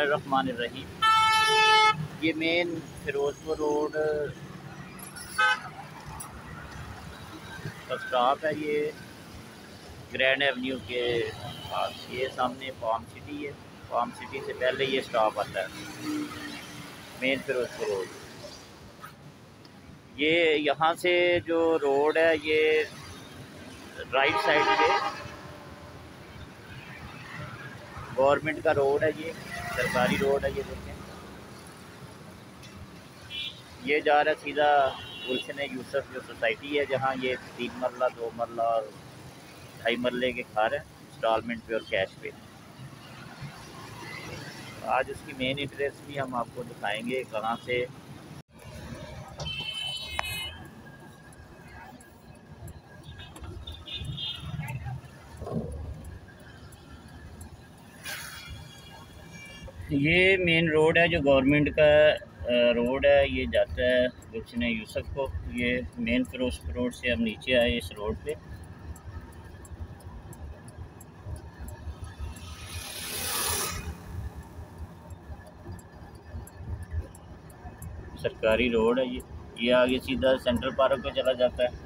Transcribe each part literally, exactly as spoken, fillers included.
बिस्मिल्लाहिर्रहमानिर्रहीम। ये main Firozpur road का स्टॉप है। ये ग्रैंड एवेन्यू के पास, ये सामने फार्म सिटी है। फार्म सिटी से पहले ये स्टॉप आता है, मेन फिरोजपुर रोड। ये यहाँ से जो रोड है ये राइट साइड पे गवर्नमेंट का रोड है, ये सरकारी रोड है। ये देखें, ये जा रहा है सीधा गुलशन यूसुफ जो सोसाइटी है, जहाँ ये तीन मरला, दो मरला और ढाई मरले के घर हैं इंस्टॉलमेंट पे और कैश पे। आज उसकी मेन एड्रेस भी हम आपको दिखाएंगे कहाँ से। ये मेन रोड है जो गवर्नमेंट का रोड है, ये जाता है गुलशन यूसुफ को। ये मेन फिरोजपुर रोड से हम नीचे आए इस रोड पे। सरकारी रोड है ये ये आगे सीधा सेंट्रल पार्क पे चला जाता है।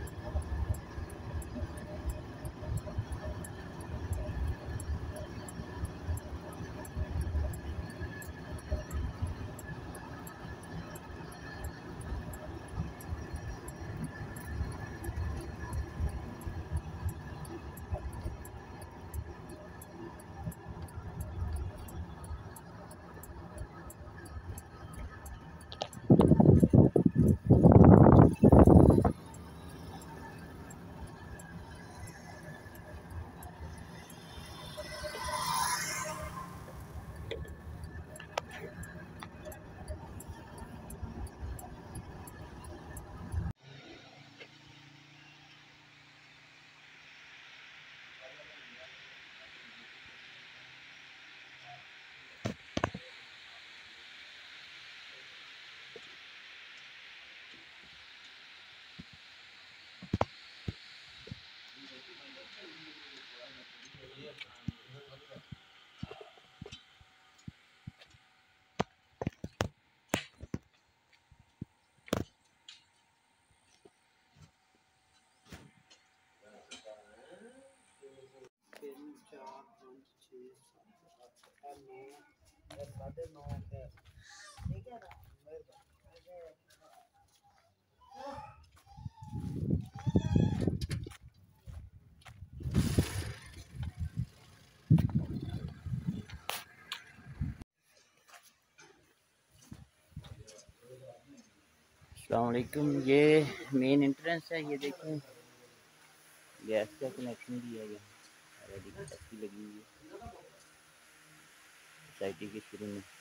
अस्सलाम वालेकुम। ये मेन एंट्रेंस है। ये देखें, गैस का कनेक्शन दिया गया, रेडी टैक्सी लगी हुई है सोसाइटी के शुरू में।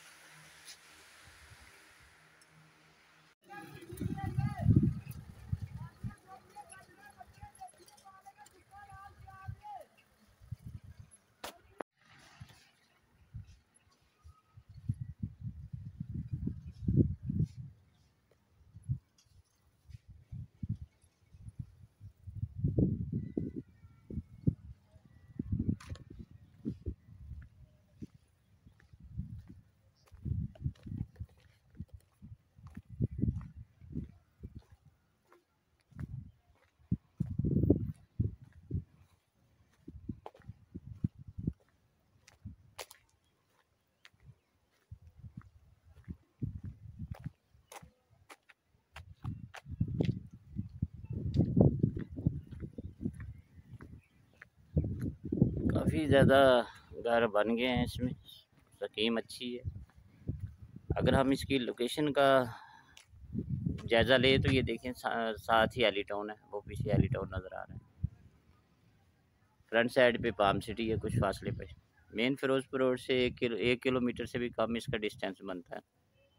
काफ़ी ज़्यादा घर बन गए हैं इसमें, स्कीम अच्छी है। अगर हम इसकी लोकेशन का जायज़ा ले तो ये देखें, सा, साथ ही एली टाउन है, वो पीछे एली टाउन नज़र आ रहा है। फ्रंट साइड पे पाम सिटी है कुछ फासले पे। मेन फिरोजपुर रोड से एक किलो एक किलोमीटर से भी कम इसका डिस्टेंस बनता है।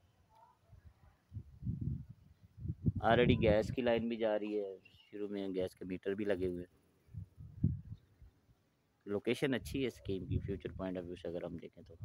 ऑलरेडी गैस की लाइन भी जा रही है, शुरू में गैस के मीटर भी लगे हुए हैं। लोकेशन अच्छी है स्कीम की, फ्यूचर पॉइंट ऑफ व्यू से अगर हम देखें तो।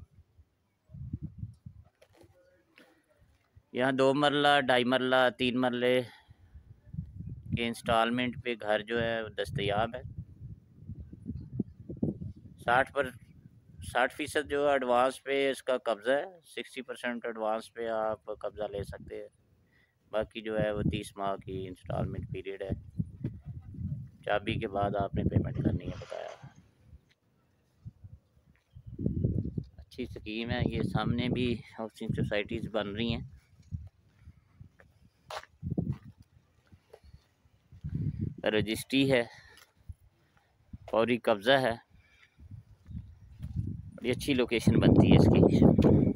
यहाँ दो मरला, ढाई मरला, तीन मरले के इंस्टॉलमेंट पे घर जो है दस्तयाब है। साठ पर साठ फीसद जो एडवांस पे इसका कब्ज़ा है, सिक्सटी परसेंट एडवांस पे आप कब्ज़ा ले सकते हैं। बाकी जो है वो तीस माह की इंस्टॉलमेंट पीरियड है। चाबी के बाद आपने पेमेंट करनी है बताया। अच्छी स्कीम है ये। सामने भी हाउसिंग सोसाइटीज़ बन रही हैं। रजिस्ट्री है, फौरी कब्ज़ा है। बड़ी अच्छी लोकेशन बनती है इसकी।